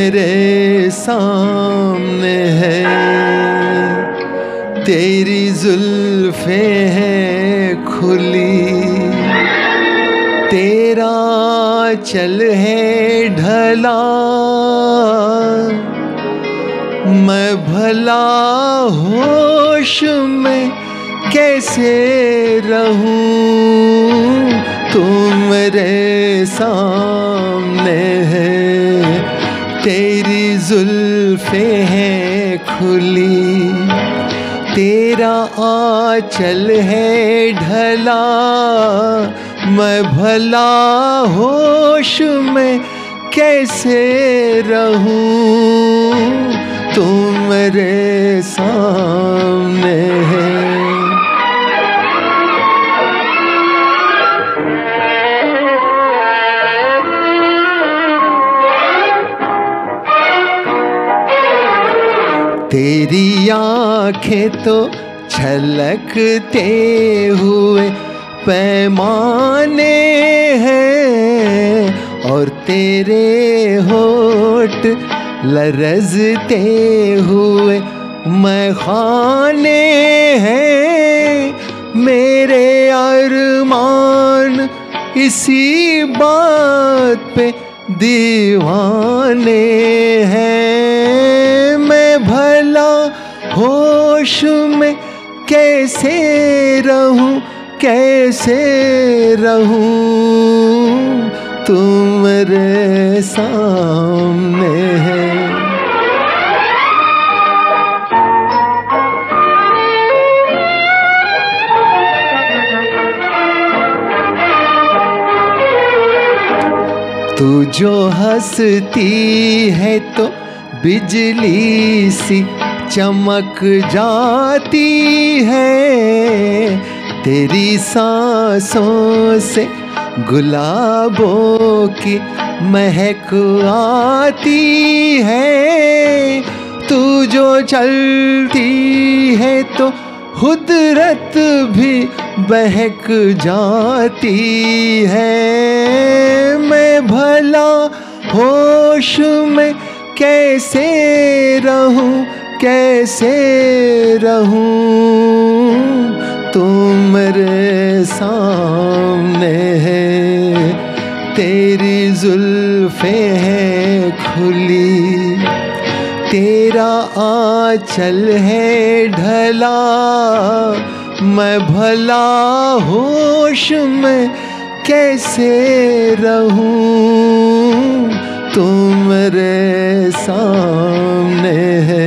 मेरे सामने है, तेरी जुल्फे हैं खुली, तेरा चल है ढला, मैं भला होश में कैसे रहूं, तू मेरे सामने है, तेरी जुल्फे हैं खुली, तेरा आंचल है ढला, मैं भला होश में कैसे रहूं, तू मेरे सामने है। तेरी आँखें तो छलकते हुए पैमाने हैं, और तेरे होठ लरजते हुए मैखाने हैं, मेरे अरमान इसी बात पे दीवाने हैं, मैं भला होश में कैसे रहूं, कैसे रहूं, तू मेरे सामने है। तू जो हंसती है तो बिजली सी चमक जाती है, तेरी सांसों से गुलाबों की महक आती है, तू जो चलती है तो खुदरत भी बहक जाती है, मैं भला होश में कैसे रहूं, कैसे रहूं, तू मेरे सामने है, तेरी जुल्फे हैं खुली, तेरा आंचल है ढला, मैं भला होश में कैसे रहूं, तू मेरे सामने है।